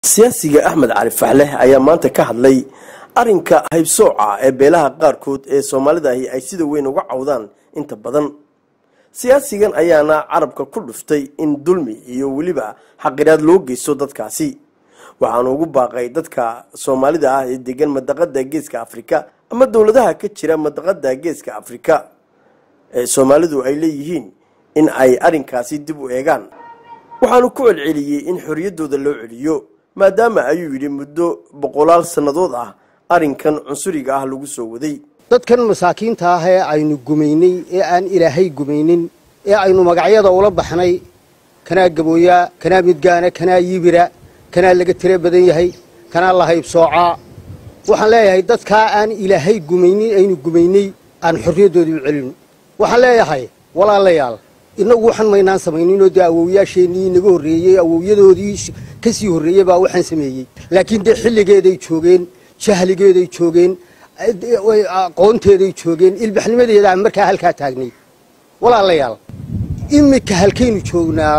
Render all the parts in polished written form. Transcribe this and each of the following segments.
siyaasiga Axmed Cali Faxleh ayaa maanta ka hadlay arinka haybsooca ee beelaha qaarkood ee Soomaalida ay sida weyn uga cawdaan inta badan. siyaasigan ayaana carabka ku dhuftay in dulmi iyo waliba xaqiraad loo geysto dadkaasi. waxaan ugu baaqay dadka Soomaalida ah ee degan madaqada Geeska Afrika ama dawladaha ka jira madaqada Geeska Afrika ee Soomaalidu ay leeyihiin in ay arinkaasi dib u eegaan. waxaan ku celceliyay in xorriyadooda loo celiyo maadaama ayuu yiri muddo boqolaal sanadood ah arinkan cunsuriga ah lagu soo waday. dadkan masaakiinta ah ee aynu gumeynay ee aan Ilaahay gumeynin ee aynu magacyada ula baxnay kana gabooya kana midgaana kana yibira kana laga tire badan yahay kana la haybsooca waxaan leeyahay dadka aan Ilaahay gumeynin aynu gumeynay aan xorriyadooda u celin. waxaan leeyahay walaalayaal inagu waxaan maynaan sameeynin oo awowyaasheenii naga horeeyay awowyadoodii ka sii horeeyay baa waxaan sameeyay laakiin de xilligeeday joogeen jahligeeday joogeen aqoonteeday joogeen ilbaxnimadeeda markaa halka taagnay. walaalayaal imika halkaynu joognaa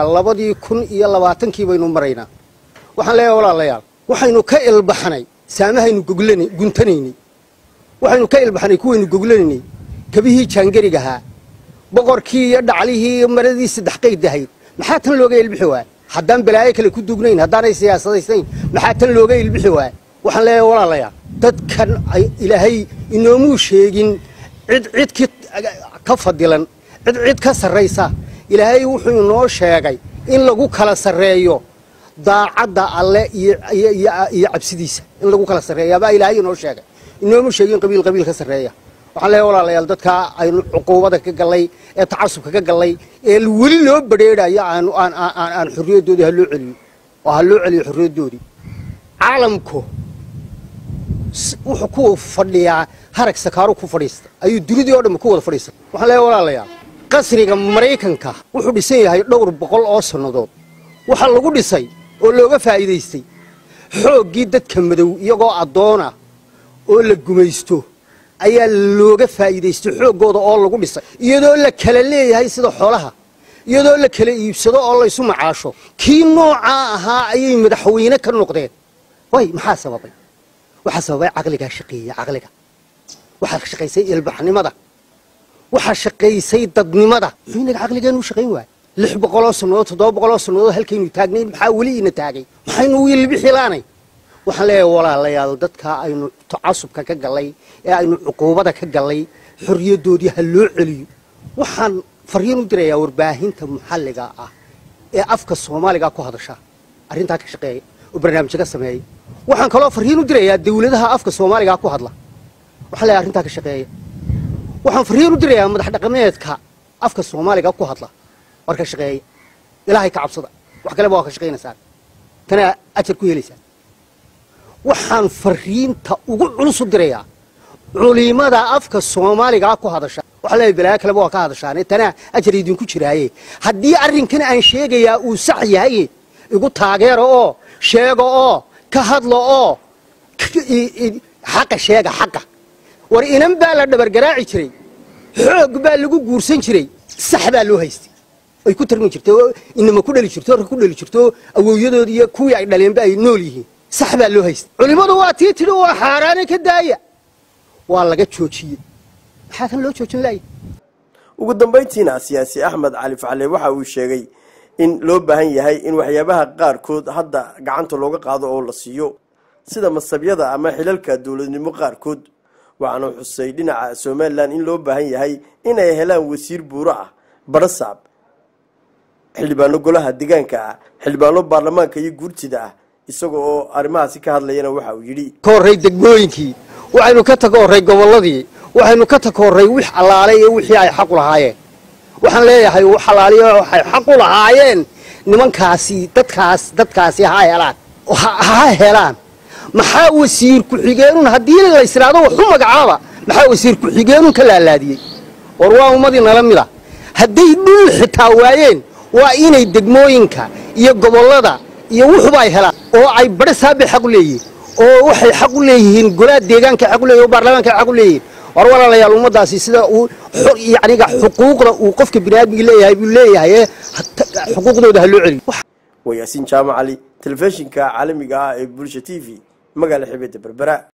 2020 baynu maraynaa. waxaan leeyahay walaalayaal waxaynu ka ilbaxnay saamahaynu goglanay guntanaynay waxaynu ka ilbaxnay kuwaynu goglanay kabihii jaangariga ahaa boqorkii iyo dhaclihii maradii saddex qeyd ahayd maxaa tan looga ilbixi waay haddaan balaayo kale ku dugnayn haddaanay siyaasadaysayn maxaa tan looga ilbixi waay. waxaan leeyahay walaalayaal dadkan ay Ilaahay inoomu sheegin cid ka fadilan cid ka sarreysa. Ilaahay wuxuu inoo sheegay in lagu kala sarreeyo daacadda alle iyo cabsidiisa in lagu kala sarreeyo baa Ilaahay inoo sheegay inoomu sheegin qabiil ka sarreeya. waxaan leeyahay walaalayaal dadka aynu cuquubada ka galay ee tacasubka ka galay ee wali loo bareedayo aan xorriyadooda loo celiyo oo loo celiyo xorriyadoodii. caalamku wuxuu ku fadhiyaa harag sakaaro ku fadhiista ayuu dunidii oo dhan ku wada fadhiista. waxaan leeyahay walaalayaal qasriga Mareykanka wuxuu dhisan yahay dhowr boqol oo sanadood. waxa lagu dhisay oo looga faa'iideystay xoogii dadka madow iyagoo adoona oo la gumaysto ayaa looga faa'iideystay xoogooda oo lagu dhisay iyadoo la kala leeyahay sida xoolaha iyadoo la kala iibsado oo la isu macaasho. kii nooca ahaa ayay madaxweyne ka noqdeen. way maxaa sababay? waxa sababay aqliga shaqeeya aqliga waxa shaqeysay ilbaxnimada waxa shaqeysay dadnimada. inaga aqligeenu shaqeyn waay 600 sanadood 700 sanadood halkaynu taagnay maxaa wali ina taagay maxaynu wiil bixilaanay. waxaan leeyahay walaalayaal dadka aynu tacasubka ka galay ee aynu cuquubada ka galay xorriyadoodii ha loo celiyo. waxaan fariin u dirayaa warbaahinta maxalliga ah ee afka Soomaaliga ku hadasha arrinta ka shaqeeya oo barnaamij ka sameeyay. waxaan kaloo fariin u dirayaa dawladaha afka Soomaaliga ku hadla waxaan leeyahay arrinta ka shaqeeya. waxaan fariin u dirayaa madax dhaqameedka afka Soomaaliga ku hadla war ka shaqeeya Ilaahay ka cabsada wax kale baa ka shaqeynaysaa tana ajar ku helaysaa. waxaan fariinta ugu culus u dirayaa culimada afka Soomaaliga ku hadasha waxa la bilaa kale baa ka hadashaan tana ajar idinku jiraaye haddii arrinkan aan sheegayaa uu sax yahay igu taageero oo sheego oo ka hadlo oo xaqa sheega xaqa. war inan baa la dhabar garaaci jiray xoog baa lagu guursan jiray sax baa loo haystay ay ku tarmin jirtay inama ku dhali jirto awooyadood iyo kuwii ay dhaleen baa ay nool yihiin sax baa loo haystay. culimadu waa tiitiro waa xaaraan ka daaya waa laga joojiyay maxaa kan loo joojin laayay. ugu dambeyntiina siyaasi Axmed Cali Faxleh waxa uu sheegay in loo baahan yahay in waxyaabaha qaarkood hadda gacanta looga qaado oo la siiyo sida masabyada ama xilalka dawladnimo qaarkood. waxaana xusay dhinaca Soomaaliland in loo baahan yahay in ay helaan wasiir buuro ah barasaab xildhibaano golaha deegaanka ah xildhibaano baarlamaanka iyo guurtida ah. isagoo oo arrimahaasi ka hadlayna waxa uu yiri kooray degmooyinkii waxaynu ka tagoorey goboladii waxaynu ka tagoorey wix alaalay ee wixii ay xaq u lahaayeen. waxaan leeyahay wax alaaliyo waxay xaq u lahaayeen nimankaasi dadkaasi ha helaan maxaa wasiir ku xigeenun haddii la israado wax u magacaaba maxaa wasiir ku xigeenun ka laalaadiyay. war waa ummadii nala mida hadday dhul xitaa waayeen waa inay degmooyinka iyo gobolada iyo wuxuba ay helaan oo ay barisaab xaq u leeyihiin oo waxay xaq u leeyihiin golaha deegaanka xaq u leeyahay baarlamaanka xaq u leeyahay. war walaalayaal ummadaasi sida uu yacniga xuquuqda uu qofka bini'aadmiga leeyahay buu leeyahay xuquuqdooda ha loo celiyo. وياسين جامع علي telefishinka caalamiga ah ee Bulsha TV magaala xibada Berbera.